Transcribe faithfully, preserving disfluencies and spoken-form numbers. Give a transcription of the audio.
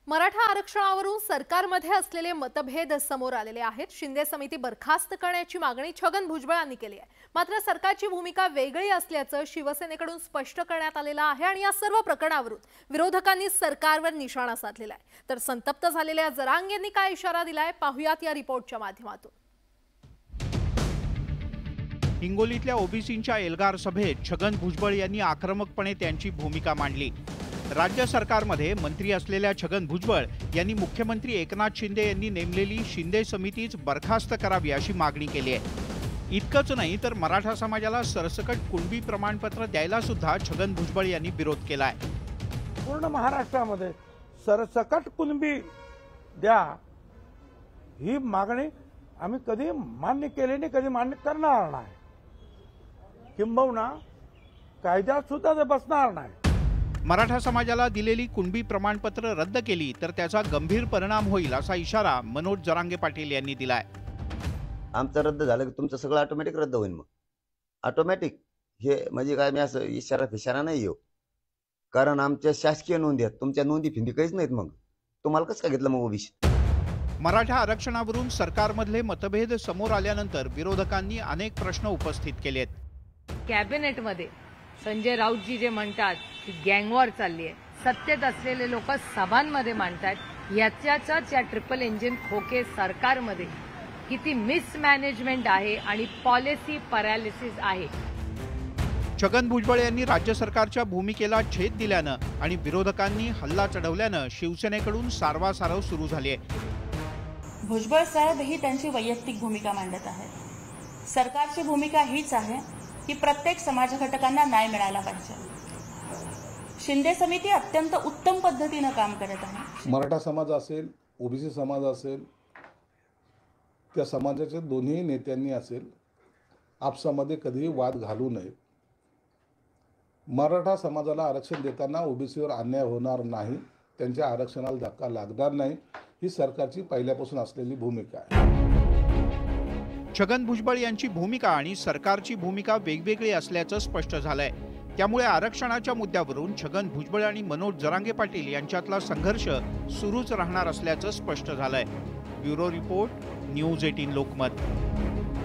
मराठा आरक्षणावरून सरकारमध्ये असलेले मतभेद समोर आलेले आहेत। शिंदे समिती बरखास्त करण्याची मागणी छगन भुजबळ यांनी केली आहे। मात्र सरकारची भूमिका वेगळी असल्याचं शिवसेनेकडून स्पष्ट करण्यात आलेलं आहे आणि या सर्व प्रकरणावरून विरोधकांनी सरकारवर निशाणा साधलेला आहे। तर संतप्त झालेल्या जरांगेंनी काय इशारा दिलाय पाहुयात या रिपोर्टच्या माध्यमातून। हिंगोलीतल्या ओबीसींच्या एल्गार सभेत छगन भुजबळ यांनी आक्रमकपणे त्यांची भूमिका मांडली। राज्य सरकारमध्ये मंत्री असलेल्या छगन भुजबळ यांनी मुख्यमंत्री एकनाथ शिंदे यांनी नेमलेली शिंदे समितीच बरखास्त करावी अशी मागणी केली आहे। इतकंच नाही तर मराठा समाजाला सरसकट कुणबी प्रमाणपत्र द्यायला सुद्धा छगन भुजबळ यांनी विरोध केलाय। पूर्ण महाराष्ट्रामध्ये सरसकट कुणबी द्या ही मागणी आम्ही कधी मान्य केली नाही, कधी मान्य करणार नाही, किंबहुना कायद्यात सुद्धा ते बसणार नाही। मराठा समाजाला दिलेली कुणबी प्रमाणपत्र रद्द केली तर त्याचा गंभीर परिणाम होईल असा इशारा मनोज जरांगे पाटील यांनी दिलाय। आमचं रद्द झालं की तुमचं सगळं ऑटोमॅटिक रद्द होईल। मग ऑटोमॅटिक हे म्हणजे काय, मी असं इशारा फिशारा नाही येऊ, कारण आमच्या शासकीय नोंदी आहेत, तुमच्या नोंदी फिंदी काहीच नाहीत। मग तुम्हाला कसं काय घेतलं मग ओबीसी? मराठा आरक्षणावरून सरकारमधले मतभेद समोर आल्यानंतर विरोधकांनी अनेक प्रश्न उपस्थित केलेत। कॅबिनेटमध्ये संजय राऊतजी जे म्हणतात की गँगवॉर चालली आहे, सत्तेत असलेले लोक सभांमध्ये मांडतात, याच्याच या ट्रिपल इंजिन खोके सरकारमध्ये किती मिसमॅनेजमेंट आहे आणि पॉलिसी पॅरालिसिस आहे। छगन भुजबळ यांनी राज्य सरकारच्या भूमिकेला छेद दिल्यानं आणि विरोधकांनी हल्ला चढवल्यानं शिवसेनेकडून सारवासारव सुरू झाली आहे। भुजबळ साहेब ही त्यांची वैयक्तिक भूमिका मांडत आहेत। सरकारची भूमिका हीच आहे की प्रत्येक समाज घटकांना न्याय मिळाला पाहिजे। शिंदे समिती अत्यंत उत्तम पद्धतीने काम करत आहे। मराठा समाज असेल, ओबीसी समाज असेल, त्या समाजाच्या दोन्ही नेत्यांनी असेल आपसामध्ये कधीही वाद घालू नये। मराठा समाजाला आरक्षण देताना ओबीसीवर अन्याय होणार नाही, त्यांच्या आरक्षणाला धक्का लागणार नाही, ही सरकारची पहिल्यापासून असलेली भूमिका आहे। छगन भुजबळ यांची भूमिका आणि सरकारची भूमिका वेगवेगळी असल्याचं स्पष्ट झालंय। त्यामुळे आरक्षणाच्या मुद्द्यावरून छगन भुजबळ आणि मनोज जरांगे पाटील यांच्यातला संघर्ष सुरूच राहणार असल्याचं स्पष्ट झालंय। ब्युरो रिपोर्ट, न्यूज अठरा लोकमत।